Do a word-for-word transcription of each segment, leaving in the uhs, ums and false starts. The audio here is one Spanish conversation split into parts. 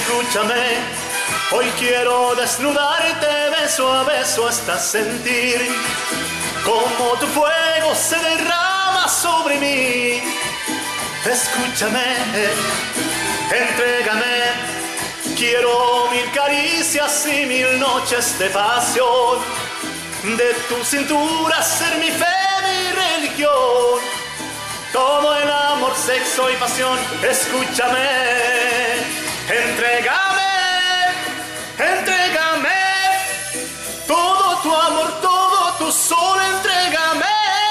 Escúchame, hoy quiero desnudarte beso a beso hasta sentir como tu fuego se derrama sobre mí. Escúchame, entrégame, quiero mil caricias y mil noches de pasión. De tu cintura ser mi fe, mi religión. Todo el amor, sexo y pasión. Escúchame, entrégame, entrégame todo tu amor, todo tu sol, entrégame.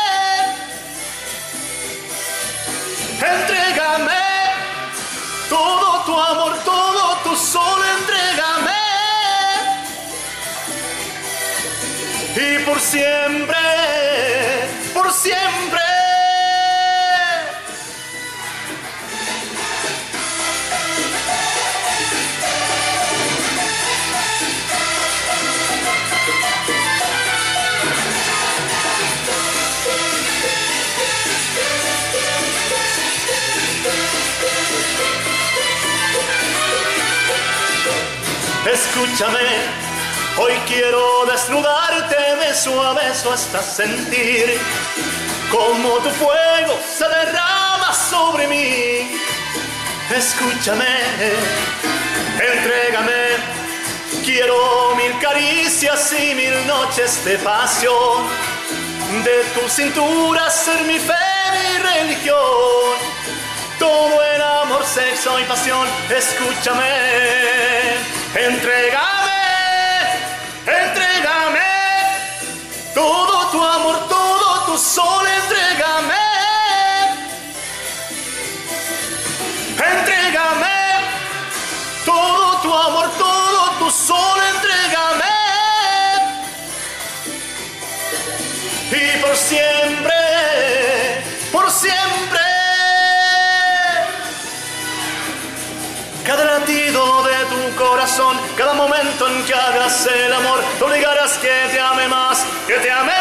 Entrégame todo tu amor, todo tu sol, entrégame. Y por siempre, por siempre. Escúchame, hoy quiero desnudarte beso a beso hasta sentir como tu fuego se derrama sobre mí. Escúchame, entrégame, quiero mil caricias y mil noches de pasión. De tu cintura ser mi fe, mi religión. Todo el amor, sexo y pasión. Escúchame, entrégame, entrégame todo tu amor, todo tu sol, entrégame. Entrégame todo tu amor, todo tu sol, entrégame. Y por siempre, por siempre. Cada latido de tu corazón, cada momento en que hagas el amor, tú obligarás que te ame más, que te ame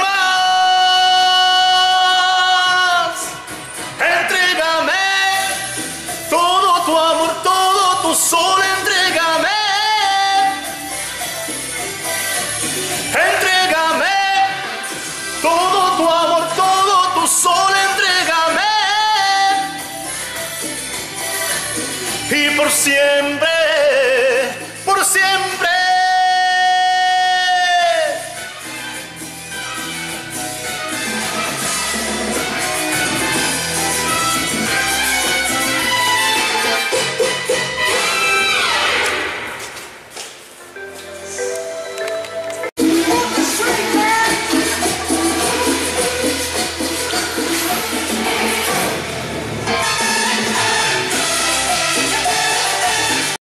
más. Entrégame todo tu amor, todo tu sol, entrégame. Entrégame todo tu amor, todo tu sol, entrégame. Y por siempre, por siempre.